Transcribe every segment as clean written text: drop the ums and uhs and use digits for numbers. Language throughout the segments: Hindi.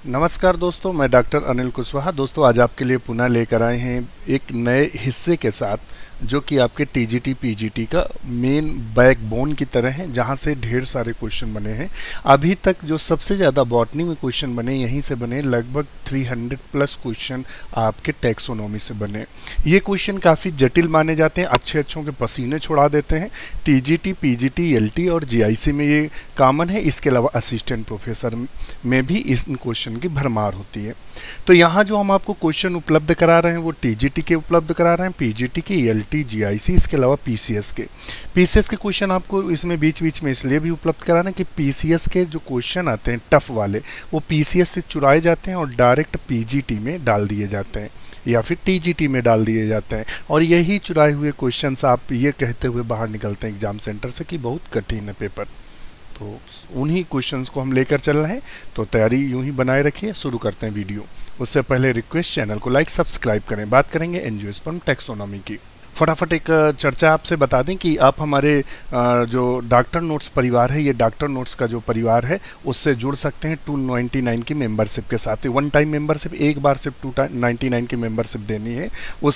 नमस्कार दोस्तों, मैं डॉक्टर अनिल कुशवाहा। दोस्तों, आज आपके लिए पुनः लेकर आए हैं एक नए हिस्से के साथ, जो कि आपके टीजीटी पीजीटी का मेन बैकबोन की तरह है, जहां से ढेर सारे क्वेश्चन बने हैं। अभी तक जो सबसे ज़्यादा बॉटनी में क्वेश्चन बने, यहीं से बने। लगभग 300 प्लस क्वेश्चन आपके टैक्सोनॉमी से बने। ये क्वेश्चन काफ़ी जटिल माने जाते हैं, अच्छों के पसीने छुड़ा देते हैं। टीजीटी पीजीटी एलटी और जीआईसी में ये कॉमन है। इसके अलावा असिस्टेंट प्रोफेसर में भी इस क्वेश्चन की भरमार होती है। तो यहाँ जो हम आपको क्वेश्चन उपलब्ध करा रहे हैं वो टीजीटी के उपलब्ध करा रहे हैं, पीजीटी के, एलटी, जीआईसी, इसके अलावा पीसीएस के। पीसीएस के क्वेश्चन आपको इसमें बीच बीच में इसलिए भी उपलब्ध करा रहे हैं कि पीसीएस के जो क्वेश्चन आते हैं टफ वाले, वो पीसीएस से चुराए जाते हैं और डायरेक्ट पीजीटी में डाल दिए जाते हैं या फिर टीजीटी में डाल दिए जाते हैं। और यही चुराए हुए क्वेश्चंस आप ये कहते हुए बाहर निकलते हैं एग्जाम सेंटर से कि बहुत कठिन है पेपर। तो उन्हीं क्वेश्चंस को हम लेकर चल रहे हैं, तो तैयारी यूं ही बनाए रखिए। शुरू करते हैं वीडियो। उससे पहले रिक्वेस्ट, चैनल को लाइक सब्सक्राइब करें। बात करेंगे एंजियोस्पर्म टैक्सोनॉमी की। फटाफट एक चर्चा आपसे बता दें कि आप हमारे जो डॉक्टर नोट्स परिवार है, ये डॉक्टर नोट्स का जो परिवार है, उससे जुड़ सकते हैं 299 की मेंबरशिप के साथ। वन टाइम मेंबरशिप, एक बार सिर्फ 299 की मेंबरशिप देनी है।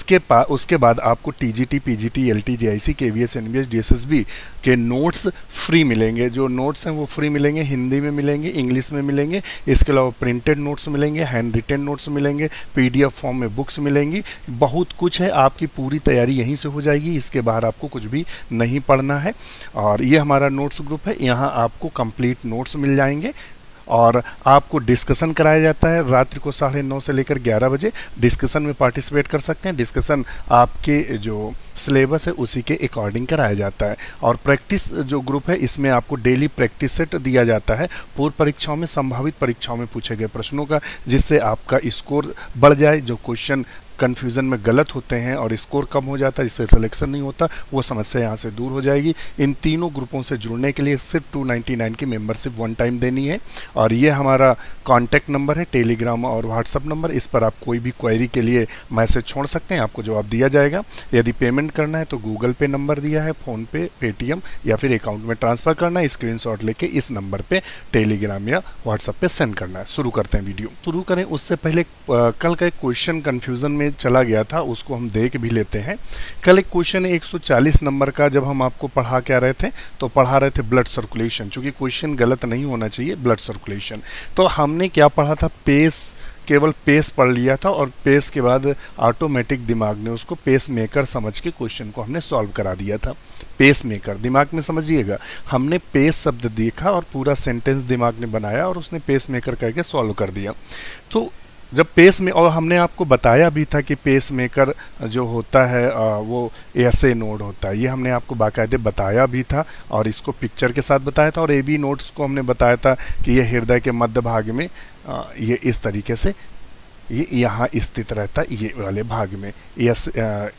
उसके बाद आपको TGT PGT LT GIC KVS NBS DSSB के नोट्स फ्री मिलेंगे। जो नोट्स हैं वो फ्री मिलेंगे, हिंदी में मिलेंगे, इंग्लिश में मिलेंगे। इसके अलावा प्रिंटेड नोट्स मिलेंगे, हैंड रिटेन नोट्स मिलेंगे, पीडीएफ फॉर्म में बुक्स मिलेंगी। बहुत कुछ है, आपकी पूरी तैयारी यहीं से हो जाएगी। इसके बाहर आपको कुछ भी नहीं पढ़ना है। और ये हमारा नोट्स ग्रुप है, यहाँ आपको कंप्लीट नोट्स मिल जाएंगे और आपको डिस्कशन कराया जाता है। रात्रि को 9:30 से लेकर 11 बजे डिस्कशन में पार्टिसिपेट कर सकते हैं। डिस्कशन आपके जो सिलेबस है उसी के अकॉर्डिंग कराया जाता है। और प्रैक्टिस जो ग्रुप है, इसमें आपको डेली प्रैक्टिस सेट दिया जाता है पूर्व परीक्षाओं में, संभावित परीक्षाओं में पूछे गए प्रश्नों का, जिससे आपका स्कोर बढ़ जाए। जो क्वेश्चन कन्फ्यूज़न में गलत होते हैं और स्कोर कम हो जाता है, जिससे सिलेक्शन नहीं होता, वो समस्या यहाँ से दूर हो जाएगी। इन तीनों ग्रुपों से जुड़ने के लिए सिर्फ 299 की मेंबरशिप वन टाइम देनी है। और ये हमारा कॉन्टैक्ट नंबर है, टेलीग्राम और व्हाट्सअप नंबर। इस पर आप कोई भी क्वेरी के लिए मैसेज छोड़ सकते हैं, आपको जवाब दिया जाएगा। यदि पेमेंट करना है तो गूगल पे नंबर दिया है, फ़ोनपे, पेटीएम या फिर अकाउंट में ट्रांसफ़र करना है। स्क्रीनशॉट लेके इस नंबर पर टेलीग्राम या व्हाट्सअप पर सेंड करना है। शुरू करते हैं वीडियो। शुरू करें उससे पहले कल का एक क्वेश्चन कन्फ्यूज़न में चला गया था, उसको हम देख भी लेते हैं। कल एक क्वेश्चन 140 नंबर का जब हम आपको पढ़ा क्या रहे थे, तो पढ़ा रहे थे ब्लड सर्कुलेशन। चूंकि क्वेश्चन गलत नहीं होना चाहिए, ब्लड सर्कुलेशन। तो हमने क्या पढ़ा था, पेस, केवल पेस पढ़ लिया था और पेस के बाद ऑटोमेटिक दिमाग ने उसको पेस मेकर समझ के क्वेश्चन को हमने सॉल्व करा दिया था। पेस मेकर दिमाग में समझिएगा, हमने पेस शब्द देखा और पूरा सेंटेंस दिमाग ने बनाया और उसने पेस मेकर करके सॉल्व कर दिया। तो जब पेस में, और हमने आपको बताया भी था कि पेस मेकर जो होता है वो ऐसे नोड होता है। ये हमने आपको बाकायदे बताया भी था और इसको पिक्चर के साथ बताया था। और ए बी नोड्स को हमने बताया था कि ये हृदय के मध्य भाग में ये इस तरीके से ये यहाँ स्थित रहता है, ये वाले भाग में एस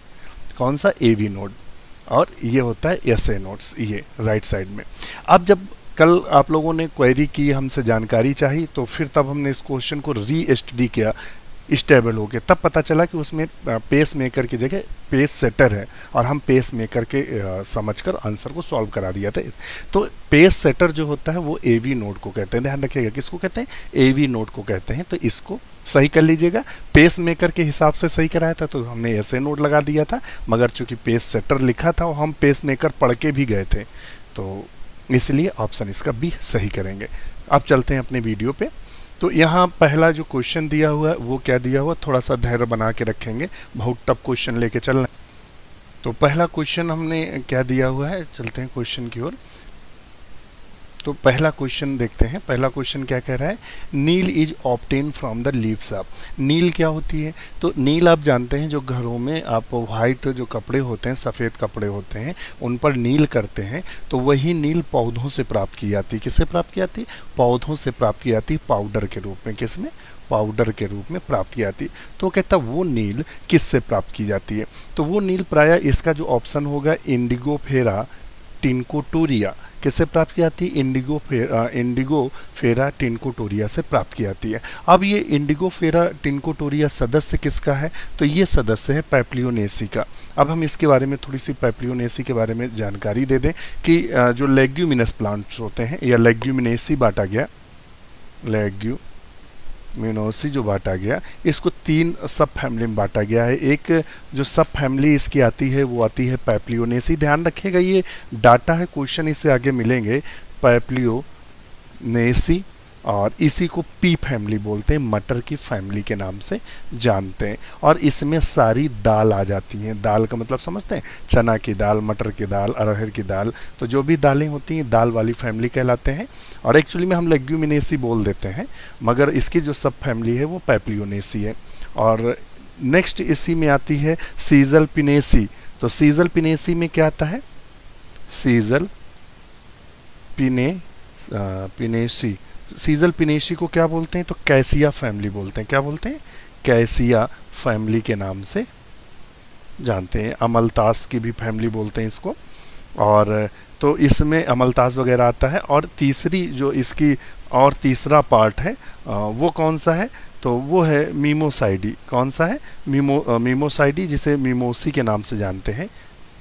कौन सा ए वी नोड, और ये होता है एस ए नोड्स, ये राइट साइड में। अब जब कल आप लोगों ने क्वेरी की, हमसे जानकारी चाहिए, तो फिर तब हमने इस क्वेश्चन को री-स्टडी किया स्टेबल हो के। तब पता चला कि उसमें पेस मेकर की जगह पेस सेटर है और हम पेस मेकर के समझकर आंसर को सॉल्व करा दिया था। तो पेस सेटर जो होता है वो एवी नोड को कहते हैं। ध्यान रखिएगा, किसको कहते हैं, एवी नोड को कहते हैं। तो इसको सही कर लीजिएगा। पेस मेकर के हिसाब से सही कराया था तो हमने ऐसे नोड लगा दिया था, मगर चूंकि पेस सेटर लिखा था और हम पेस मेकर पढ़ के भी गए थे, तो इसलिए ऑप्शन इसका बी सही करेंगे। अब चलते हैं अपने वीडियो पे। तो यहाँ पहला जो क्वेश्चन दिया हुआ है वो क्या दिया हुआ, थोड़ा सा धैर्य बना के रखेंगे, बहुत टफ क्वेश्चन लेके चलना। तो पहला क्वेश्चन हमने क्या दिया हुआ है, चलते हैं क्वेश्चन की ओर। तो पहला क्वेश्चन देखते हैं। पहला क्वेश्चन क्या कह रहा है, neel is obtain from the leaves of. नील क्या होती है, तो नील आप जानते हैं जो घरों में आप वाइट जो कपड़े होते हैं, सफ़ेद कपड़े होते हैं, उन पर नील करते हैं, तो वही नील पौधों से प्राप्त की जाती है। किससे प्राप्त की जाती है, पौधों से प्राप्त की जाती है, पाउडर के रूप में। किसमें, पाउडर के रूप में प्राप्त की जाती है। तो कहता वो नील किससे प्राप्त की जाती है, तो वो नील प्रायः इसका जो ऑप्शन होगा इंडिगोफेरा टिनकोटोरिया, किससे प्राप्त की जाती है, इंडिगोफेरा टिनकोटोरिया से प्राप्त की जाती है। अब ये इंडिगोफेरा टिनकोटोरिया सदस्य किसका है, तो ये सदस्य है पैप्लियोनेसी का। अब हम इसके बारे में थोड़ी सी पैप्लियोनेसी के बारे में जानकारी दे दें कि जो लेग्यूमिनस प्लांट्स होते हैं या लेग्यूमिनेसी बांटा गया, लेग्यूमिनेसी लेग्यूमिनोसी जो बांटा गया, इसको 3 सब फैमिली में बांटा गया है। एक जो सब फैमिली इसकी आती है वो आती है पैप्लियोनेसी। ध्यान रखिएगा ये डाटा है, क्वेश्चन इससे आगे मिलेंगे। पैप्लियोनेसी, और इसी को पी फैमिली बोलते हैं, मटर की फैमिली के नाम से जानते हैं। और इसमें सारी दाल आ जाती हैं। दाल का मतलब समझते हैं, चना की दाल, मटर की दाल, अरहर की दाल, तो जो भी दालें होती हैं दाल वाली फैमिली कहलाते हैं। और एक्चुअली में हम लेग्यूमिनेसी बोल देते हैं, मगर इसकी जो सब फैमिली है वो पैप्लियोनेसी है। और नेक्स्ट इसी में आती है सीजल पिनेसी। तो सीजल पिनेसी में क्या आता है? सीजल पिनेसी। सीजल पिनेसी को क्या बोलते हैं? तो कैसिया फैमिली बोलते हैं। क्या बोलते हैं? कैसिया फैमिली के नाम से जानते हैं। अमलतास की भी फैमिली बोलते हैं इसको। और तो इसमें अमलतास वगैरह आता है। और तीसरी जो इसकी और तीसरा पार्ट है वो कौन सा है? तो वो है मीमोसाइडी। कौन सा है? मीमोसाइडी, जिसे मीमोसी के नाम से जानते हैं।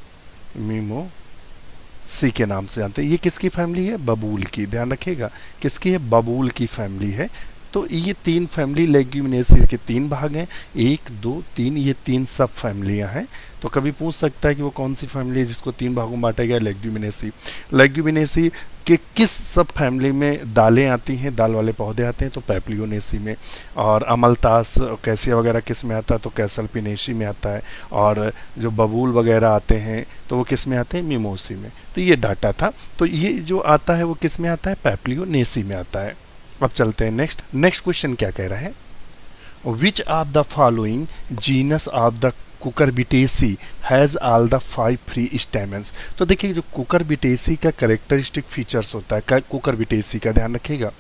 मीमोसी के नाम से जानते हैं। ये किसकी फैमिली है? बबूल की। ध्यान रखिएगा, किसकी है? बबूल की फैमिली है। तो ये 3 फैमिली लेग्यूमिनेसी के 3 भाग हैं, 1 2 3, ये 3 सब फैमिलियां हैं। तो कभी पूछ सकता है कि वो कौन सी फैमिली है जिसको 3 भागों में बांटा गया? लेग्यूमिनेसी। लेग्यूमिनेसी के किस सब फैमिली में दालें आती हैं, दाल वाले पौधे आते हैं? तो पैप्लियोनेसी में। और अमलतास, कैसिया वगैरह किस में आता है? तो कैसल पिनेसी में आता है। और जो बबूल वगैरह आते हैं तो वो किस में आते हैं? मीमोसी में। तो ये डाटा था। तो ये जो आता है वो किस में आता है? पैप्लियोनेसी में आता है। अब चलते हैं नेक्स्ट क्वेश्चन क्या कह रहा है? Which of the following genus of the Cucurbitaceae has all the 5 free stamens. तो देखिए जो कुकुरबिटेसी का कैरेक्टरिस्टिक फीचर्स होता है, कुकुरबिटेसी का ध्यान रखिएगा,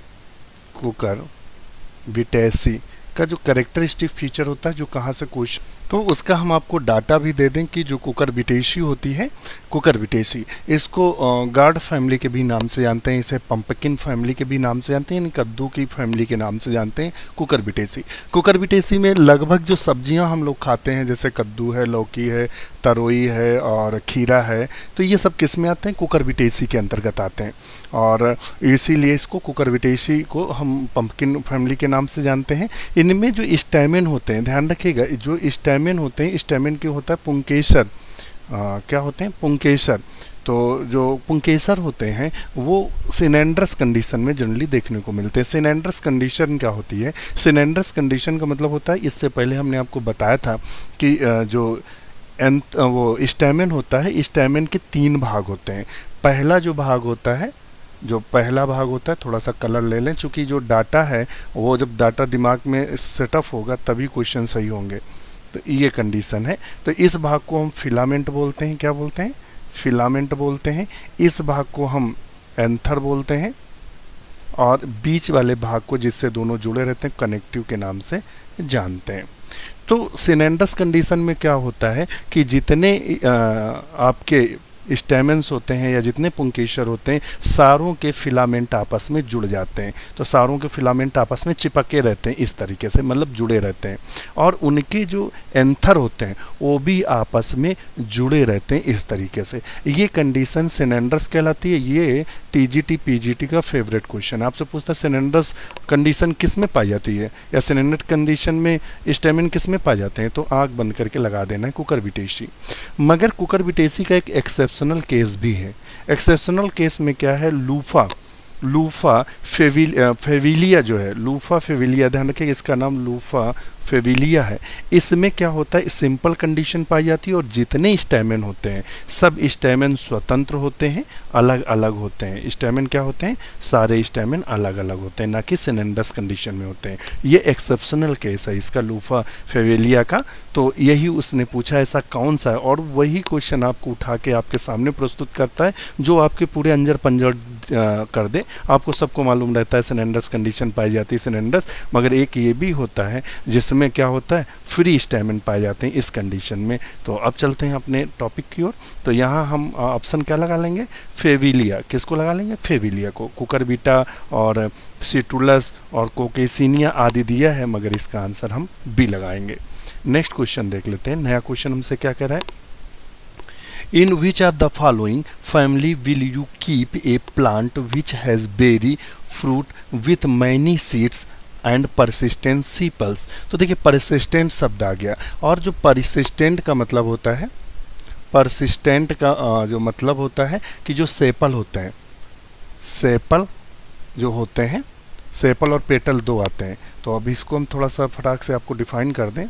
कुकुरबिटेसी का जो कैरेक्टरिस्टिक फीचर होता है, जो कहाँ से क्वेश्चन, तो उसका हम आपको डाटा भी दे दें कि जो कुकुरबिटेसी होती है, कुकुरबिटेसी, इसको गार्ड फैमिली के भी नाम से जानते हैं, इसे पंपकिन फैमिली के भी नाम से जानते हैं, कद्दू की फैमिली के नाम से जानते हैं कुकुरबिटेसी। कुकुरबिटेसी में लगभग जो सब्जियां हम लोग खाते हैं, जैसे कद्दू है, लौकी है, तरोई है और खीरा है, तो ये सब किस में आते हैं? कुकुरबिटेसी के अंतर्गत आते हैं। और इसीलिए इसको कुकुरबिटेसी को हम पंपकिन फैमिली के नाम से जानते हैं। इनमें जो स्टैमेन होते हैं, ध्यान रखिएगा, जो स्टैमेन होते हैं, स्टैमेन के होता है पुंकेसर। क्या होते हैं? पुंकेसर। तो जो पुंकेसर होते हैं वो सिनेंड्रस कंडीशन में जनरली देखने को मिलते हैं। सिनेंड्रस कंडीशन क्या होती है? सिनेंड्रस कंडीशन का मतलब होता है, इससे पहले हमने आपको बताया था कि जो वो स्टैमेन होता है, स्टैमेन के 3 भाग होते हैं। पहला जो भाग होता है, जो पहला भाग होता है, थोड़ा सा कलर ले लें, चूँकि जो डाटा है वो जब डाटा दिमाग में सेटअप होगा तभी क्वेश्चन सही होंगे। तो ये कंडीशन है। तो इस भाग को हम फिलामेंट बोलते हैं। क्या बोलते हैं? फिलामेंट बोलते हैं। इस भाग को हम एंथर बोलते हैं। और बीच वाले भाग को, जिससे दोनों जुड़े रहते हैं, कनेक्टिव के नाम से जानते हैं। तो सिनेंडस कंडीशन में क्या होता है कि जितने आपके स्टेमेंस होते हैं या जितने पुंकेसर होते हैं, सारों के फिलामेंट आपस में जुड़ जाते हैं। तो सारों के फिलामेंट आपस में चिपके रहते हैं, इस तरीके से, मतलब जुड़े रहते हैं। और उनके जो एंथर होते हैं वो भी आपस में जुड़े रहते हैं, इस तरीके से। ये कंडीशन सिनेंडर्स कहलाती है। ये टीजीटी पीजीटी का फेवरेट क्वेश्चन आपसे पूछता है, सिनेंडर्स कंडीशन किस में पाई जाती है, या सिनेंडर कंडीशन में स्टेमिन किस में पाए जाते हैं? तो आँख बंद करके लगा देना है, कुकुरबिटेसी। मगर कुकुरबिटेसी का एक एक्सेप्शनल केस भी है। एक्सेप्शनल केस में क्या है? लूफा फेविलिया जो है, लूफा फेविलिया, ध्यान रखिए इसका नाम लूफा फेविलिया है। इसमें क्या होता है? सिंपल कंडीशन पाई जाती है और जितने स्टेमेन होते हैं सब स्टेमेन स्वतंत्र होते हैं, अलग अलग होते हैं। स्टेमेन क्या होते हैं? सारे स्टेमेन अलग अलग होते हैं, ना कि सिनेंडस कंडीशन में होते हैं। ये एक्सेप्शनल केस है इसका, लूफा फेविलिया का। तो यही उसने पूछा ऐसा कौन सा है, और वही क्वेश्चन आपको उठा के आपके सामने प्रस्तुत करता है जो आपके पूरे अंजर पंजर कर दे। आपको सबको मालूम रहता है सिनेंडस कंडीशन पाई जाती है सिनेंडस, मगर एक ये भी होता है जिसमें क्या होता है? फ्री स्टेमेन पाए जाते हैं इस कंडीशन में। तो अब चलते हैं अपने टॉपिक की ओर। तो यहाँ हम ऑप्शन क्या लगा लेंगे? फेविलिया। किसको लगा लेंगे? फेविलिया को। कुकुरबिटा और सिट्रुलस और कोकेसिनिया आदि दिया है, मगर इसका आंसर हम बी लगाएंगे। नेक्स्ट क्वेश्चन देख लेते हैं। नया क्वेश्चन हमसे क्या कह रहा है? In which of the following family will you keep a plant which has berry fruit with many seeds and persistent sepals. तो देखिए परसिस्टेंट शब्द आ गया, और जो परसिस्टेंट का मतलब होता है, परसिस्टेंट का जो मतलब होता है कि जो सेपल होते हैं, सेपल जो होते हैं, सेपल और पेटल दो आते हैं। तो अब इसको हम थोड़ा सा फटाक से आपको डिफाइन कर दें,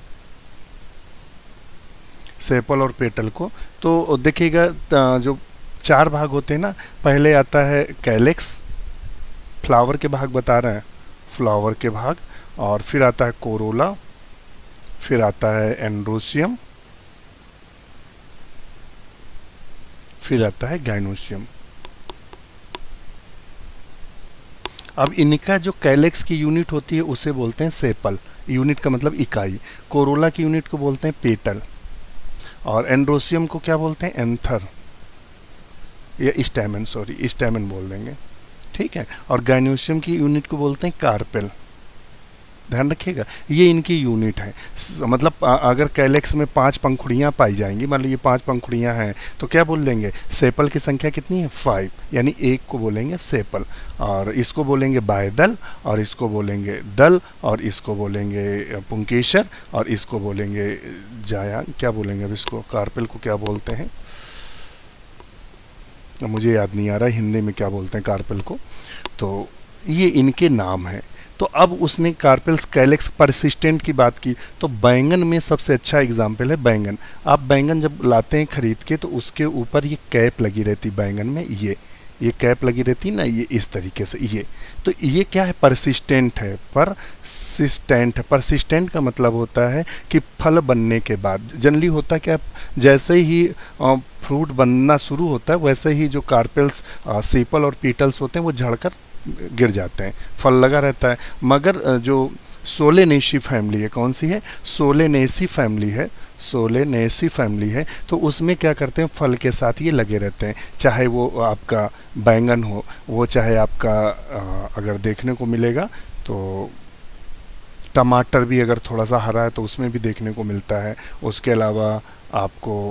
सेपल और पेटल को। तो देखिएगा जो 4 भाग होते हैं ना, पहले आता है कैलेक्स, फ्लावर के भाग बता रहे हैं, फ्लावर के भाग, और फिर आता है कोरोला, फिर आता है एंड्रोसियम, फिर आता है गाइनोसियम। अब इनका जो कैलेक्स की यूनिट होती है उसे बोलते हैं सेपल, यूनिट का मतलब इकाई। कोरोला की यूनिट को बोलते हैं पेटल, और एंड्रोसियम को क्या बोलते हैं, एंथर या स्टैमेन, सॉरी स्टैमेन बोल देंगे, ठीक है। और गाइनोसियम की यूनिट को बोलते हैं कार्पेल, ध्यान रखिएगा, ये इनकी यूनिट है। मतलब अगर कैलेक्स में 5 पंखुड़ियाँ पाई जाएंगी, मान लीजिए 5 पंखुड़ियाँ हैं, तो क्या बोल देंगे, सेपल की संख्या कितनी है, 5, यानी एक को बोलेंगे सेपल, और इसको बोलेंगे बायदल, और इसको बोलेंगे दल, और इसको बोलेंगे पुंकेशर, और इसको बोलेंगे जाया, क्या बोलेंगे अब इसको, कार्पेल को क्या बोलते हैं, मुझे याद नहीं आ रहा हिंदी में क्या बोलते हैं कार्पेल को। तो ये इनके नाम हैं। तो अब उसने कार्पेल्स, कैलेक्स, परसिस्टेंट की बात की, तो बैंगन में सबसे अच्छा एग्जाम्पल है बैंगन। आप बैंगन जब लाते हैं खरीद के, तो उसके ऊपर ये कैप लगी रहती बैंगन में, ये कैप लगी रहती ना, ये इस तरीके से, ये तो ये क्या है, परसिस्टेंट है, परसिस्टेंट है। परसिस्टेंट का मतलब होता है कि फल बनने के बाद, जनरली होता क्या, जैसे ही फ्रूट बनना शुरू होता है, वैसे ही जो कार्पेल्स, सेपल और पीटल्स होते हैं वो झड़कर गिर जाते हैं, फल लगा रहता है। मगर जो सोलेनेसी फैमिली है, कौन सी है, सोलेनेसी फैमिली है, सोलेनेसी फैमिली है, तो उसमें क्या करते हैं, फल के साथ ये लगे रहते हैं, चाहे वो आपका बैंगन हो, वो चाहे आपका अगर देखने को मिलेगा तो टमाटर भी अगर थोड़ा सा हरा है तो उसमें भी देखने को मिलता है। उसके अलावा आपको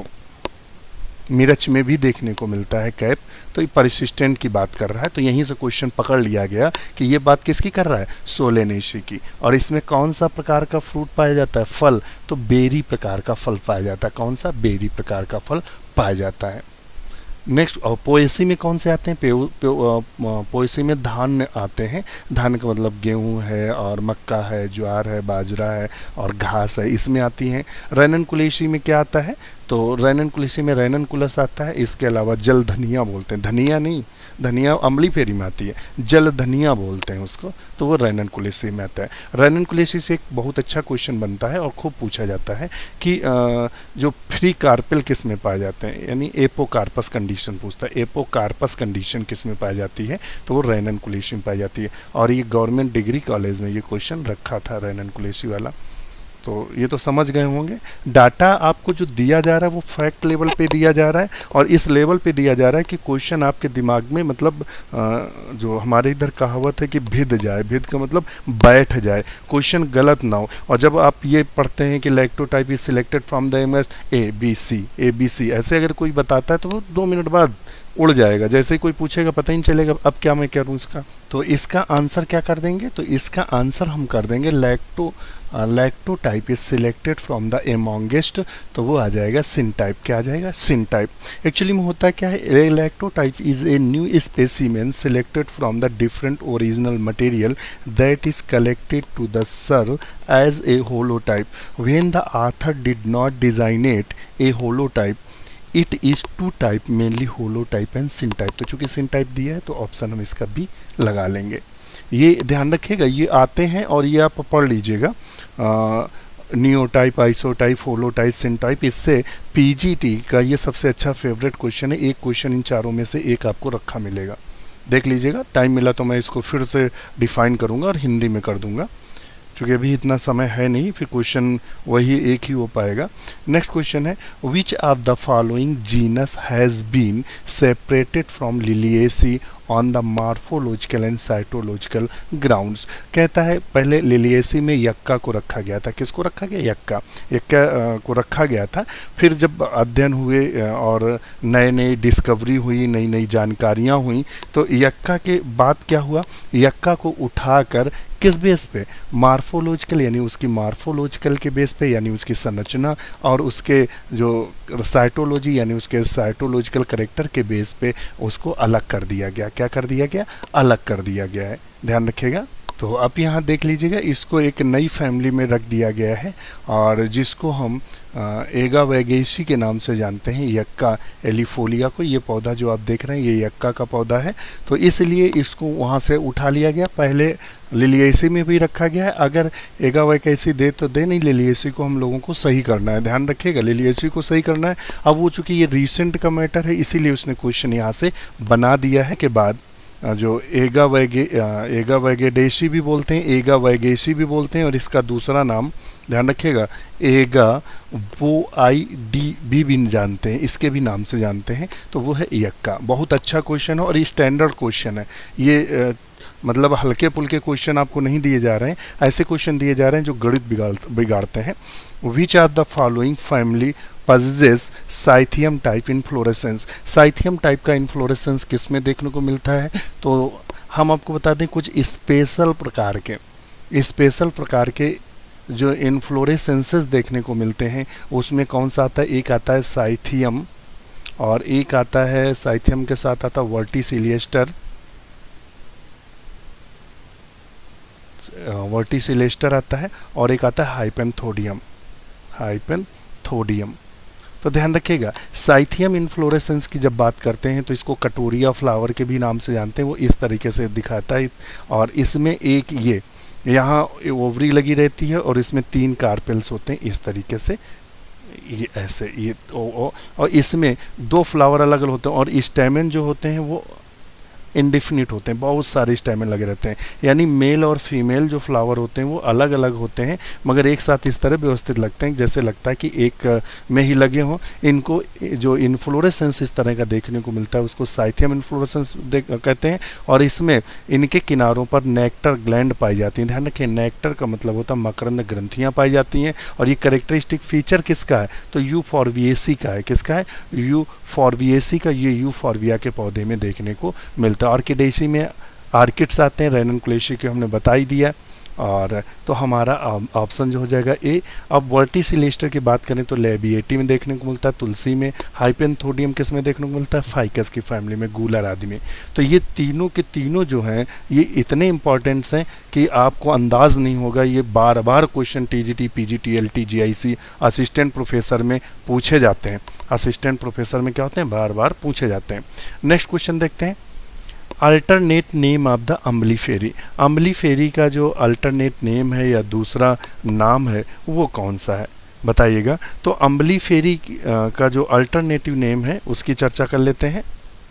मिर्च में भी देखने को मिलता है कैप। तो ये परसिस्टेंट की बात कर रहा है, तो यहीं से क्वेश्चन पकड़ लिया गया कि ये बात किसकी कर रहा है, सोलेनेसी की। और इसमें कौन सा प्रकार का फ्रूट पाया जाता है, फल, तो बेरी प्रकार का फल पाया जाता है। कौन सा, बेरी प्रकार का फल पाया जाता है। नेक्स्ट, पोएसी में कौन से आते हैं, पोएसी में धान आते हैं। धान का मतलब गेहूं है, और मक्का है, ज्वार है, बाजरा है, और घास है, इसमें आती हैं। रैननकुलेसी में क्या आता है, तो रैननकुलेसी में रैननकुलस आता है। इसके अलावा जल धनिया बोलते हैं, धनिया नहीं, धनिया अम्ली फेरी में आती है, जल धनिया बोलते हैं उसको, तो वो रैननकुलेसी में आता है। रैननकुलेसी से एक बहुत अच्छा क्वेश्चन बनता है और खूब पूछा जाता है कि जो फ्री कार्पेल किस में पाए जाते हैं, यानी एपोकार्पस कंडीशन पूछता है, एपोकार्पस कंडीशन किस में पाई जाती है, तो वो रैननकुलेसी में पाई जाती है। और ये गवर्नमेंट डिग्री कॉलेज में ये क्वेश्चन रखा था रैननकुलेसी वाला। तो ये तो समझ गए होंगे, डाटा आपको जो दिया जा रहा है वो फैक्ट लेवल पे दिया जा रहा है, और इस लेवल पे दिया जा रहा है कि क्वेश्चन आपके दिमाग में, मतलब जो हमारे इधर कहावत है कि भिद जाए, भिद का मतलब बैठ जाए, क्वेश्चन गलत ना हो। और जब आप ये पढ़ते हैं कि lectotype is selected from the MS ABC, ऐसे अगर कोई बताता है तो वो 2 मिनट बाद उड़ जाएगा, जैसे ही कोई पूछेगा पता ही नहीं चलेगा अब क्या मैं करूँ इसका। तो इसका आंसर क्या कर देंगे, तो इसका आंसर हम कर देंगे lectotype is selected from the amongst, तो वो आ जाएगा सिन टाइप। क्या आ जाएगा, सिन टाइप। एक्चुअली में होता क्या है, lectotype is a new specimen selected from the different original material that is collected to the serve as a holotype when the author did not designate a holotype it is 2 type, mainly holotype and syntype. तो चूंकि सिन टाइप दिया है तो ऑप्शन हम इसका भी लगा लेंगे। ये ध्यान रखिएगा, ये आते हैं और ये आप पढ़ लीजिएगा, neotype, isotype, holotype, syntype. इससे पीजीटी का ये सबसे अच्छा फेवरेट क्वेश्चन है। एक क्वेश्चन इन चारों में से एक आपको रखा मिलेगा, देख लीजिएगा। टाइम मिला तो मैं इसको फिर से डिफाइन करूँगा और हिंदी में कर दूँगा, क्योंकि अभी इतना समय है नहीं, फिर क्वेश्चन वही एक ही हो पाएगा। नेक्स्ट क्वेश्चन है, which of the following genus has been separated from Liliaceae on the morphological and cytological grounds. कहता है पहले लिलिएसी में यक्का को रखा गया था। किसको रखा गया, यक्का को रखा गया था। फिर जब अध्ययन हुए और नए नई डिस्कवरी हुई, नई नई जानकारियाँ हुई, तो यक्का के बाद क्या हुआ, यक्का को उठाकर किस बेस पे? मार्फोलॉजिकल, यानी उसकी मार्फोलॉजिकल के बेस पे, यानी उसकी संरचना और उसके जो साइटोलॉजी यानी उसके साइटोलॉजिकल करेक्टर के बेस पे उसको अलग कर दिया गया। क्या कर दिया गया? अलग कर दिया गया है, ध्यान रखिएगा। तो आप यहाँ देख लीजिएगा, इसको एक नई फैमिली में रख दिया गया है और जिसको हम एगा वैगेसी के नाम से जानते हैं, यक्का एलिफोलिया को। ये पौधा जो आप देख रहे हैं ये यक्का का पौधा है, तो इसलिए इसको वहाँ से उठा लिया गया। पहले लिलिएसी में भी रखा गया है, अगर एगा वैगेसी दे तो दे, नहीं लिलिएसी को हम लोगों को सही करना है, ध्यान रखिएगा, लिलिएसी को सही करना है। अब वो चूँकि ये रिसेंट का मैटर है इसीलिए उसने क्वेश्चन यहाँ से बना दिया है के बाद जो एगा वैगेडेसी भी बोलते हैं, एगा वैगेसी भी बोलते हैं, और इसका दूसरा नाम ध्यान रखिएगा एगा वो आई डी भी जानते हैं, इसके भी नाम से जानते हैं, तो वो है यक्का। बहुत अच्छा क्वेश्चन है और ये स्टैंडर्ड क्वेश्चन है। ये मतलब हल्के पुल्के क्वेश्चन आपको नहीं दिए जा रहे हैं, ऐसे क्वेश्चन दिए जा रहे हैं जो गणित बिगाड़ते हैं। Which are the following family possesses cyathium type inflorescence? Cyathium type का इन्फ्लोरेसेंस किस में देखने को मिलता है? तो हम आपको बता दें कुछ स्पेशल प्रकार के जो इन्फ्लोरेसेंसेस देखने को मिलते हैं उसमें कौन सा आता है? एक आता है साइथियम और एक आता है साइथियम के साथ आता है वर्टिसिलेस्टर आता है, और एक आता है हाइपेंथोडियम। तो ध्यान रखिएगा, साइथियम इन्फ्लोरेसेंस की जब बात करते हैं तो इसको कटोरिया फ्लावर के भी नाम से जानते हैं। वो इस तरीके से दिखाता है और इसमें एक ये यहाँ ओवरी लगी रहती है और इसमें 3 कार्पेल्स होते हैं इस तरीके से, ये ऐसे ये और इसमें 2 फ्लावर अलग अलग होते हैं और स्टेमन जो होते हैं वो इंडिफिनिट होते हैं, बहुत सारे स्टेमन लगे रहते हैं। यानी मेल और फीमेल जो फ्लावर होते हैं वो अलग अलग होते हैं मगर एक साथ इस तरह व्यवस्थित लगते हैं जैसे लगता है कि एक में ही लगे हों। इनको जो इन्फ्लोरेसेंस इस तरह का देखने को मिलता है उसको साइथियम इन्फ्लोरेसेंस कहते हैं। और इसमें इनके किनारों पर नेक्टर ग्लैंड पाई जाती हैं। ध्यान रखें, नेक्टर का मतलब होता है मकरंद ग्रंथियाँ पाई जाती हैं। और ये करेक्टरिस्टिक फीचर किसका है? तो यूफॉर्बिएसी का है। किसका है? यूफॉर्बिएसी का। ये यूफॉर्बिया के पौधे में देखने को मिलता है। ऑर्किडेसी में आर्किड्स आते हैं, रेननकुलेसी के हमने बता ही दिया। और तो हमारा ऑप्शन जो हो जाएगा ए। अब वर्टिसिलेस्टर की बात करें तो लेबिएटी में देखने को मिलता है, तुलसी में। हाइपेंथोडियम किस में देखने को मिलता है? फाइकस की फैमिली में, गूलर आदि में। तो ये तीनों के तीनों जो हैं ये इतने इंपॉर्टेंट्स हैं कि आपको अंदाज नहीं होगा। ये बार बार question TGT, PGT, LT, GIC, assistant professor में पूछे जाते हैं। असिस्टेंट प्रोफेसर में क्या होते हैं? बार बार पूछे जाते हैं। नेक्स्ट क्वेश्चन देखते हैं, alternate name of the Umbelliferae. Umbelliferae का जो अल्टरनेट नेम है या दूसरा नाम है वो कौन सा है बताइएगा। तो अम्बलीफेरी का जो अल्टरनेटिव नेम है उसकी चर्चा कर लेते हैं।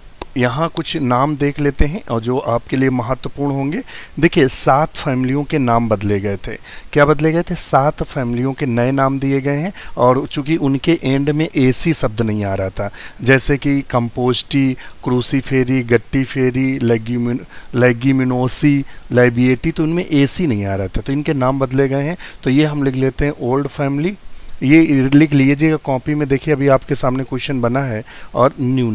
यहाँ कुछ नाम देख लेते हैं और जो आपके लिए महत्वपूर्ण होंगे। देखिए 7 फैमिलियों के नाम बदले गए थे। क्या बदले गए थे? 7 फैमिलियों के नए नाम दिए गए हैं और चूंकि उनके एंड में एसी शब्द नहीं आ रहा था, जैसे कि कंपोस्टी, क्रूसीफेरी, गट्टीफेरी, लेग्यूमिनोसी, लेबिएटी, तो उनमें एसी नहीं आ रहा था तो इनके नाम बदले गए हैं। तो ये हम लिख लेते हैं ओल्ड फैमिली। ये लिख लीजिएगा कॉपी में, देखिए अभी आपके सामने क्वेश्चन बना है। और न्यू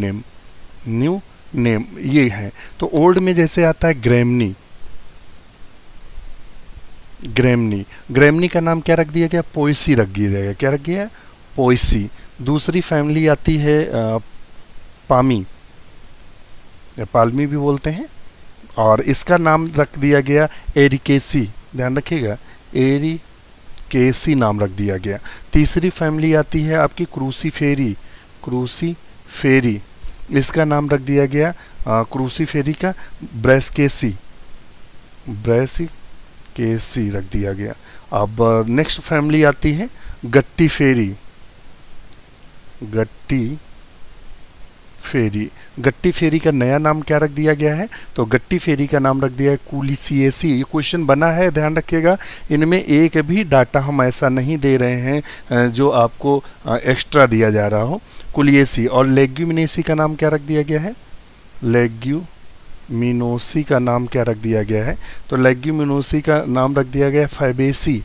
नेम ये है। तो ओल्ड में जैसे आता है ग्रेमनी का नाम क्या रख दिया गया? पोएसी रख दिया गया। क्या रख गया? पोएसी। दूसरी फैमिली आती है पामी या पाल्मी भी बोलते हैं, और इसका नाम रख दिया गया एरिकेसी। ध्यान रखिएगा, एरिकेसी नाम रख दिया गया। तीसरी फैमिली आती है आपकी क्रूसीफेरी। इसका नाम रख दिया गया क्रूसीफेरी का ब्रेस्केसी रख दिया गया। अब नेक्स्ट फैमिली आती है गट्टीफेरी का नया नाम क्या रख दिया गया है? तो गट्टीफेरी का नाम रख दिया है कुलिसिएसी। ये क्वेश्चन बना है, ध्यान रखिएगा। इनमें एक भी डाटा हम ऐसा नहीं दे रहे हैं जो आपको एक्स्ट्रा दिया जा रहा हो। कुलिएसी। और लेग्यूमिनेसी का नाम क्या रख दिया गया है? लेग्यूमिनोसी का नाम क्या रख दिया गया है? तो लेग्यूमिनोसी का नाम रख दिया गया फैबेसी।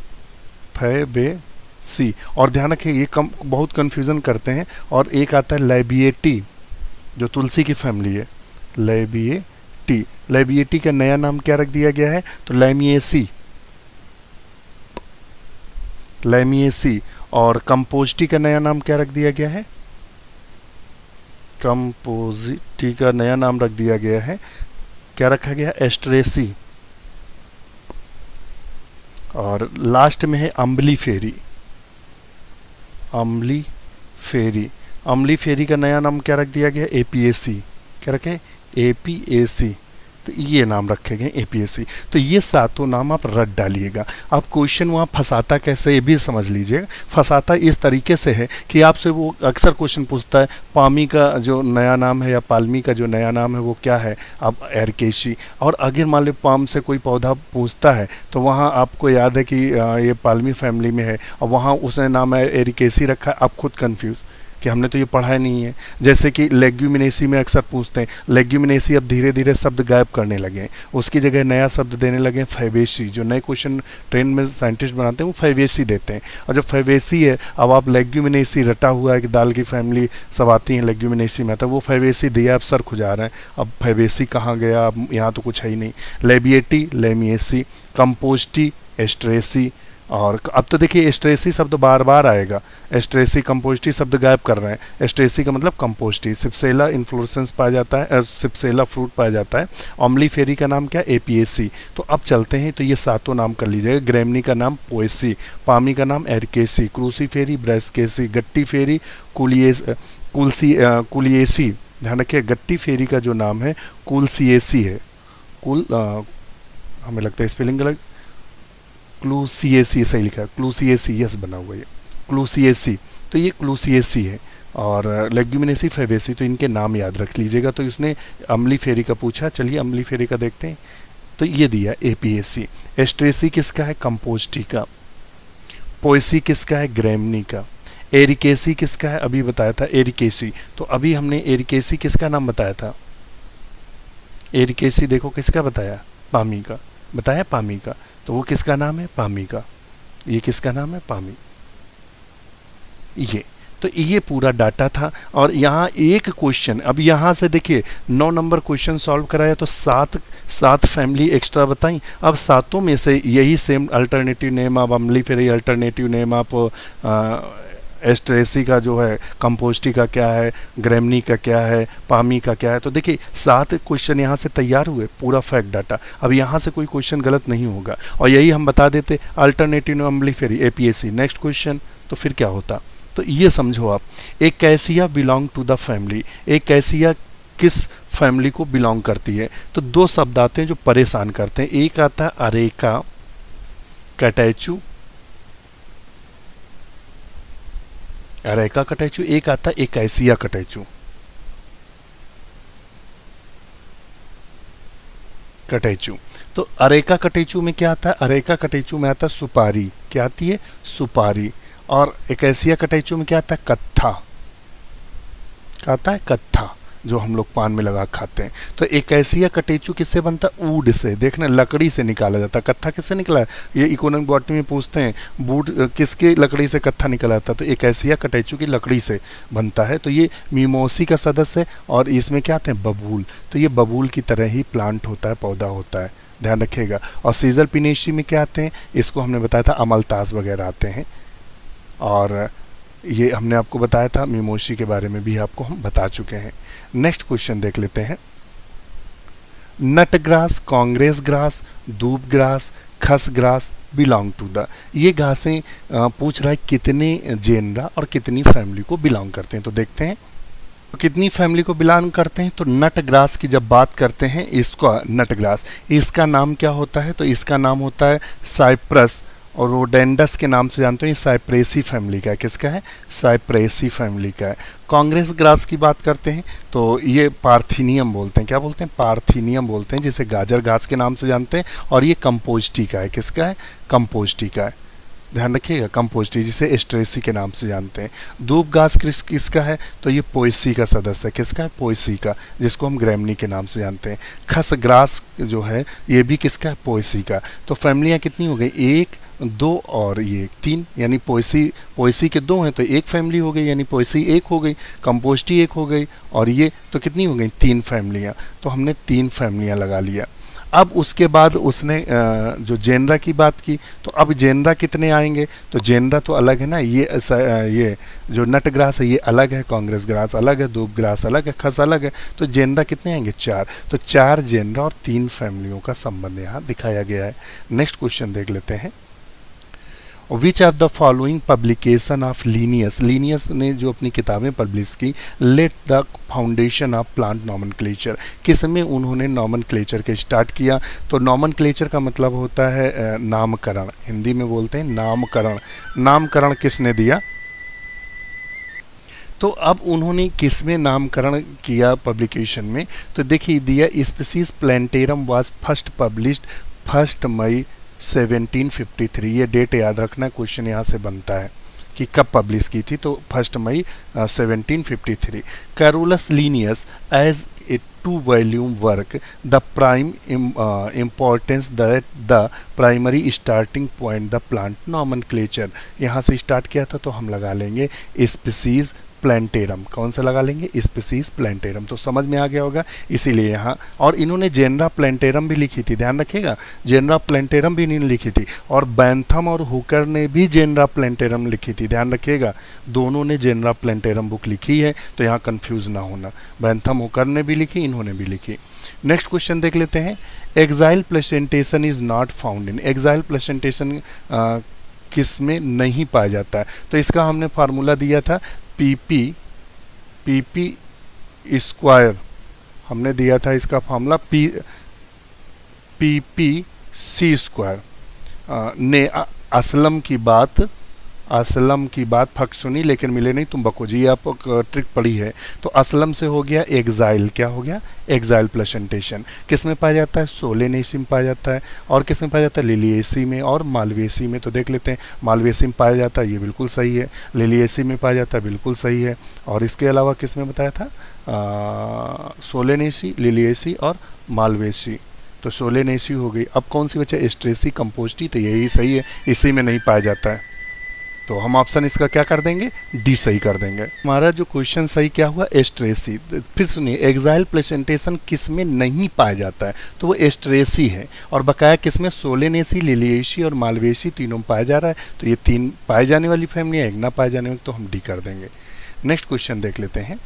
और ध्यान रखिए ये बहुत कन्फ्यूज़न करते हैं। और एक आता है लेबिएटी जो तुलसी की फैमिली है, लेबिएटी का नया नाम क्या रख दिया गया है? तो लैमिएसी। और कंपोजिटी का नया नाम क्या रख दिया गया है? कंपोजिटी का नया नाम रख दिया गया है, क्या रखा गया? एस्ट्रेसी। और लास्ट में है अम्बली फेरी। अम्बली फेरी, अम्बली फेरी का नया नाम क्या रख दिया गया? एपीएसी। क्या रखे? एपीएसी। तो ये नाम रखे गए एपीएससी। तो ये सातों नाम आप रट डालिएगा। आप क्वेश्चन वहाँ फंसाता कैसे ये भी समझ लीजिएगा। फंसाता इस तरीके से है कि आपसे वो अक्सर क्वेश्चन पूछता है पामी का जो नया नाम है या पालमी का जो नया नाम है वो क्या है? आप एरिकेसी। और अगर मान लो पाम से कोई पौधा पूछता है तो वहाँ आपको याद है कि ये पालमी फैमिली में है और वहाँ उसने नाम एरिकेसी रखा है, आप खुद कन्फ्यूज़ कि हमने तो ये पढ़ा ही नहीं है। जैसे कि लेग्यूमिनेसी में अक्सर पूछते हैं, लेग्यूमिनेसी अब धीरे धीरे शब्द गायब करने लगे हैं, उसकी जगह नया शब्द देने लगे हैं फैबेसी। जो नए क्वेश्चन ट्रेंड में साइंटिस्ट बनाते हैं वो फैबेसी देते हैं। और जब फैबेसी है, अब आप लेग्यूमिनेसी रटा हुआ है कि दाल की फैमिली सब आती हैं लेग्यूमिनेसी में, तो वो फैबेसी दिया, आप सर खुजा रहे हैं, अब फैबेसी कहाँ गया? अब यहाँ तो कुछ है ही नहीं। Labiatae, Lamiaceae, Compositae, Asteraceae. और अब तो देखिए एस्ट्रेसी शब्द बार बार आएगा। एस्ट्रेसी, कंपोस्टी शब्द गायब कर रहे हैं। एस्ट्रेसी का मतलब कंपोस्टी। सिप्सेला इन्फ्लोरेसेंस पाया जाता है, सिप्सेला फ्रूट पाया जाता है। ऑमली फेरी का नाम क्या? एपीएसी। तो अब चलते हैं, तो ये सातों नाम कर लीजिएगा। ग्रेमनी का नाम पोएसी, पामी का नाम एरकेसी, क्रूसी फेरी ब्रेस्केसी, गट्टी फेरी कुलिएसी। ध्यान रखिए गट्टी फेरी का जो नाम है कुलसिएसी है। हमें लगता है स्पेलिंग गलत, क्लूसिएसी सही लिखा है, क्लूसिएसी, यस बना हुआ है क्लूसिएसी। तो ये क्लूसिएसी है। और लेग्यूमिनेसी, फैबेसी, तो इनके नाम याद रख लीजिएगा। तो इसने अम्ली फेरी का पूछा, चलिए अम्ली फेरी का देखते हैं। तो ये दिया एपीएसी। एस्ट्रेसी किसका है? कंपोस्टी का। पोएसी किसका है? ग्रेमनी का। एरिकेसी किसका है? अभी बताया था एरिकेसी। तो अभी हमने एरिकेसी किसका नाम बताया था? एरिकेसी देखो किसका बताया? पामी का बताया, पामी का। तो वो किसका नाम है? पामी का। ये किसका नाम है? पामी। ये तो ये पूरा डाटा था। और यहाँ एक क्वेश्चन, अब यहाँ से देखिए 9 नंबर क्वेश्चन सॉल्व कराया तो सात फैमिली एक्स्ट्रा बताई। अब सातों में से यही सेम अल्टरनेटिव नेम, अब अम्ली फिर अल्टरनेटिव नेम, आप एस्ट्रेसी का जो है, कंपोस्टी का क्या है, ग्रेमनी का क्या है, पामी का क्या है। तो देखिए 7 क्वेश्चन यहाँ से तैयार हुए, पूरा फैक्ट डाटा। अब यहाँ से कोई क्वेश्चन गलत नहीं होगा। और यही हम बता देते alternative Umbelliferae Apiaceae. Next question तो फिर क्या होता? तो ये समझो आप, acacia belong to the family. Acacia किस फैमिली को बिलोंग करती है? तो 2 शब्द आते हैं जो परेशान करते हैं। एक आता है अरेका कैटेचू, अरेका कैटेचू। एक आता है एकैसिया कैटेचू। कैटेचू तो अरेका कैटेचू में क्या आता है? अरेका कैटेचू में आता है सुपारी। क्या आती है? सुपारी। और एकैसिया कैटेचू में क्या आता है? कत्था। क्या आता है? कत्था, जो हम लोग पान में लगा खाते हैं। तो एकैसिया कैटेचू किससे बनता है? Would say. देखना लकड़ी से निकाला जाता है। कत्था किससे निकला है? ये इकोनॉमिक बॉटनी में पूछते हैं, वुड किसके लकड़ी से कत्था निकला आता है? तो एकैसिया कैटेचू की लकड़ी से बनता है। तो ये मीमोसी का सदस्य है। और इसमें क्या आते हैं? बबूल। तो ये बबूल की तरह ही प्लांट होता है, पौधा होता है, ध्यान रखिएगा। और सीजर पिनेशी में क्या आते हैं? इसको हमने बताया था अमलतास वगैरह आते हैं। और ये हमने आपको बताया था, मिमोशी के बारे में भी आपको हम बता चुके हैं। नेक्स्ट क्वेश्चन देख लेते हैं। Nut grass, congress grass, doob grass, khus grass belong to the. ये घासें पूछ रहा है कितने जेनरा और कितनी फैमिली को बिलोंग करते हैं। तो देखते हैं कितनी फैमिली को बिलोंग करते हैं। तो नट ग्रास की जब बात करते हैं, इसका नट ग्रास, इसका नाम क्या होता है? तो इसका नाम होता है साइप्रस, और रोडेंडस के नाम से जानते हो। ये साइप्रेसी फैमिली का है। किसका है? साइप्रेसी फैमिली का है। कांग्रेस ग्रास की बात करते हैं तो ये पार्थिनियम बोलते हैं। क्या बोलते हैं? पार्थिनियम बोलते हैं, जिसे गाजर घास के नाम से जानते हैं। और ये कंपोस्टी का है। किसका है? कंपोस्टी का है, ध्यान रखिएगा, कंपोस्टी, जिसे एस्ट्रेसी के नाम से जानते हैं। दूब घास किसका है? तो ये पोएसी का सदस्य है। किसका है? पोएसी का, जिसको हम ग्रेमनी के नाम से जानते हैं। खस ग्रास जो है ये भी किसका है? पोएसी का। तो फैमिलियाँ कितनी हो गई? 1, 2 और ये 3, यानी पोएसी के 2 हैं तो 1 फैमिली हो गई, यानी पोएसी 1 हो गई, कंपोस्टी 1 हो गई, और ये तो कितनी हो गई? 3 फैमिलियाँ। तो हमने 3 फैमिलियाँ लगा लिया। अब उसके बाद उसने जो जेनरा की बात की, तो अब जेनरा कितने आएंगे, तो जेनरा तो अलग है ना, ये जो नट ग्रास है ये अलग है, कांग्रेस ग्रास अलग है, दूब ग्रास अलग है, खस अलग है, तो जेनरा कितने आएंगे 4। तो 4 जेनरा और 3 फैमिलियों का संबंध यहाँ दिखाया गया है। नेक्स्ट क्वेश्चन देख लेते हैं। Which of the following publication of Linnaeus, Linnaeus ने जो अपनी किताबें पब्लिश की, let the foundation of plant nomenclature, किसमें उन्होंने नॉमेनक्लेचर के स्टार्ट किया। तो नॉमेनक्लेचर का मतलब होता है नामकरण, हिंदी में बोलते हैं नामकरण। नामकरण किसने दिया, तो अब उन्होंने किसमें नामकरण किया पब्लिकेशन में, तो देखिए दिया Species Plantarum was first published 1 May 1753। ये डेट याद रखना, क्वेश्चन यहाँ से बनता है कि कब पब्लिश की थी, तो 1 May 1753। Carolus Linnaeus as a 2 volume work, the prime importance that the primary starting point the plant nomenclature, यहाँ से स्टार्ट किया था तो हम लगा लेंगे स्पीसीज प्लांटेरम। कौन सा लगा लेंगे, स्पीसीज प्लांटेरम। तो समझ में आ गया होगा, इसीलिए यहाँ। और इन्होंने जेनरा प्लांटेरम भी लिखी थी, ध्यान रखिएगा, जेनरा प्लांटेरम भी इन्होंने लिखी थी, और बैंथम और हुकर ने भी जेनरा प्लांटेरम लिखी थी, ध्यान रखिएगा, दोनों ने जेनरा प्लांटेरम बुक लिखी है, तो यहाँ कंफ्यूज ना होना, बैंथम हुकर ने भी लिखी, इन्होंने भी लिखी। नेक्स्ट क्वेश्चन देख लेते हैं। Axile placentation is not found in, axile placentation किस में नहीं पाया जाता है, तो इसका हमने फार्मूला दिया था पी स्क्वायर, हमने दिया था इसका फार्मूला पी सी स्क्वायर। ने असलम की बात फक सुनी लेकिन मिले नहीं तुम बको जी, आप ट्रिक पढ़ी है। तो असलम से हो गया एक्साइल, क्या हो गया, एक्साइल प्लेसेंटेशन। किस में पाया जाता है, सोलेनेसी में पाया जाता है, और किस में पाया जाता है, लिलिएसी में और मालवेसी में। तो देख लेते हैं, मालवेसी में पाया जाता है, ये बिल्कुल सही है, लिलिएसी में पाया जाता है, बिल्कुल सही है, और इसके अलावा किस में बताया था, सोलेनेसी, लिलिएसी और मालवेसी। तो सोलेनेसी हो गई। अब कौन सी बचा, एस्ट्रेसी कंपोस्टी, तो यही सही है, इसी में नहीं पाया जाता है, तो हम ऑप्शन इसका क्या कर देंगे, डी सही कर देंगे। हमारा जो क्वेश्चन सही क्या हुआ, एस्ट्रेसी। फिर सुनिए, एक्साइल प्लेसेंटेशन किस में नहीं पाया जाता है, तो वो एस्ट्रेसी है, और बकाया किस में, सोलेनेसी, लिलिएसी और मालवेसी तीनों में पाया जा रहा है, तो ये 3 पाए जाने वाली फैमिली है, एक ना पाए जाने वाली, तो हम डी कर देंगे। नेक्स्ट क्वेश्चन देख लेते हैं।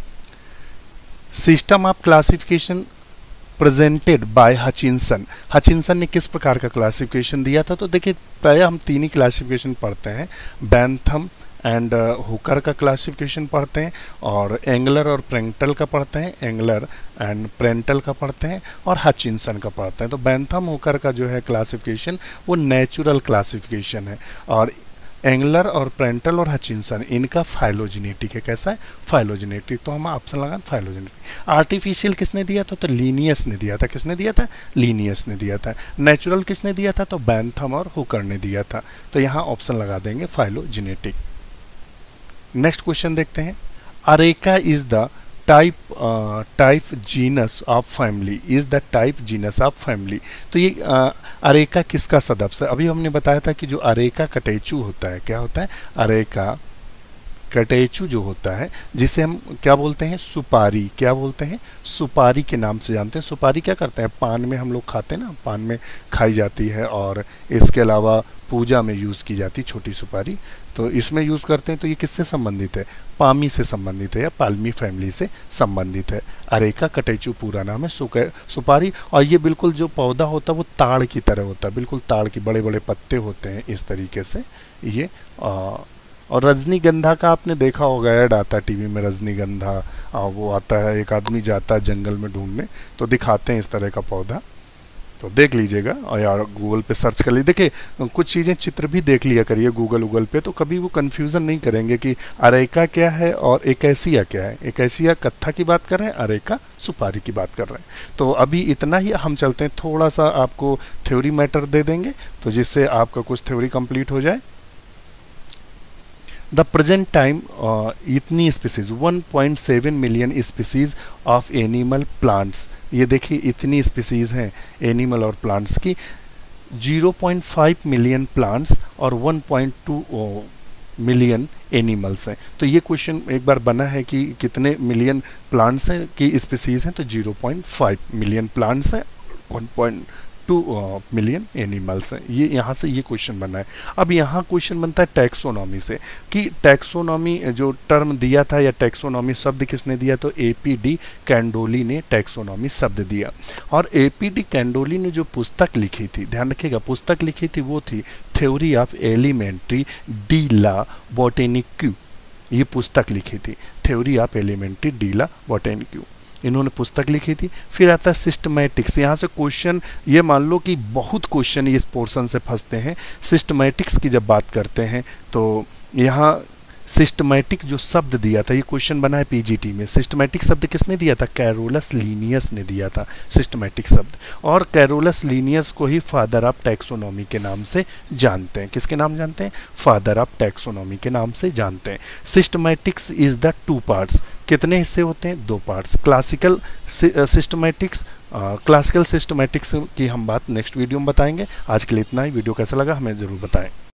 System of classification presented by Hutchinson, Hutchinson ने किस प्रकार का क्लासिफिकेशन दिया था, तो देखिए प्राय हम 3 ही क्लासिफिकेशन पढ़ते हैं, बैंथम एंड हुकर का क्लासिफिकेशन पढ़ते हैं, और एंगलर और प्रेंटल का पढ़ते हैं, एंगलर एंड प्रेंटल का पढ़ते हैं, और हचिंसन का पढ़ते हैं। तो बैंथम हुकर का जो है क्लासिफिकेशन वो नेचुरल क्लासिफिकेशन है, और एंगलर और प्रेंटल और हचिंसन इनका फाइलोजेनेटिक है। कैसा है, फाइलोजेनेटिक। तो हम ऑप्शन लगा फाइलोजेनेटिक। आर्टिफिशियल किसने दिया था, तो लीनियस ने दिया था, किसने दिया था, लीनियस ने दिया था। नेचुरल किसने दिया था, तो बैंथम और हुकर ने दिया था, तो यहाँ ऑप्शन लगा देंगे फाइलोजेनेटिक। नेक्स्ट क्वेश्चन देखते हैं। Areca is the type genus of family, is the type genus of family. तो ये अरेका किसका सदस्य है, अभी हमने बताया था कि जो अरेका कटेचू होता है, क्या होता है, अरेका कटेचू जो होता है, जिसे हम क्या बोलते हैं, सुपारी, क्या बोलते हैं, सुपारी के नाम से जानते हैं। सुपारी क्या करते हैं, पान में हम लोग खाते हैं ना, पान में खाई जाती है, और इसके अलावा पूजा में यूज़ की जाती है छोटी सुपारी, तो इसमें यूज़ करते हैं। तो ये किससे संबंधित है, पामी से संबंधित है, या पाल्मी फैमिली से संबंधित है। अरेका कटेचू पूरा नाम है सुपारी, और ये बिल्कुल जो पौधा होता है वो ताड़ की तरह होता है, बिल्कुल ताड़ की बड़े बड़े पत्ते होते हैं इस तरीके से ये। और रजनीगंधा का आपने देखा होगा, ऐड आता है टीवी में, रजनीगंधा वो आता है, एक आदमी जाता है जंगल में ढूंढने, तो दिखाते हैं इस तरह का पौधा, तो देख लीजिएगा, और यार गूगल पे सर्च कर लीजिए। देखिए कुछ चीज़ें चित्र भी देख लिया करिए गूगल पे, तो कभी वो कन्फ्यूज़न नहीं करेंगे कि अरेका क्या है और एकेसिया क्या है। एकेसिया कत्था की बात कर रहे हैं, अरेका सुपारी की बात कर रहे हैं। तो अभी इतना ही, हम चलते हैं, थोड़ा सा आपको थ्योरी मैटर दे देंगे, तो जिससे आपका कुछ थ्योरी कंप्लीट हो जाए। द प्रेजेंट टाइम इतनी species 1.7 million species of animal plants, ये देखिए इतनी स्पीसीज हैं एनिमल और प्लांट्स की, 0.5 मिलियन प्लांट्स और 1.2 मिलियन एनिमल्स हैं। तो ये क्वेश्चन एक बार बना है कि कितने मिलियन प्लांट्स हैं की स्पीसीज हैं, तो 0.5 मिलियन प्लांट्स हैं 1.2 मिलियन एनिमल्स हैं। ये यहाँ से ये क्वेश्चन बना है। अब यहाँ क्वेश्चन बनता है टैक्सोनॉमी से कि टैक्सोनॉमी जो टर्म दिया था या टैक्सोनॉमी शब्द किसने दिया, तो एपीडी कैंडोली ने टैक्सोनॉमी शब्द दिया। और एपीडी कैंडोली ने जो पुस्तक लिखी थी, ध्यान रखिएगा, पुस्तक लिखी थी वो थी theory of elementary de la botanique. ये पुस्तक लिखी थी theory of elementary de la botanique, इन्होंने पुस्तक लिखी थी। फिर आता है सिस्टमैटिक्स। यहाँ से क्वेश्चन ये मान लो कि बहुत क्वेश्चन इस पोर्शन से फंसते हैं। सिस्टमैटिक्स की जब बात करते हैं तो यहाँ सिस्टमैटिक जो शब्द दिया था, ये क्वेश्चन बना है पीजीटी में। सिस्टमैटिक शब्द किसने दिया था, कैरोलस लीनियस ने दिया था सिस्टमैटिक शब्द। और कैरोलस लीनियस को ही फादर ऑफ टैक्सोनॉमी के नाम से जानते हैं। किसके नाम जानते हैं, फादर ऑफ टैक्सोनॉमी के नाम से जानते हैं। Systematics is the 2 parts. कितने हिस्से होते हैं, 2 पार्ट्स। क्लासिकल सिस्टमैटिक्स की हम बात नेक्स्ट वीडियो में बताएंगे। आज के लिए इतना ही। वीडियो कैसा लगा हमें ज़रूर बताएं।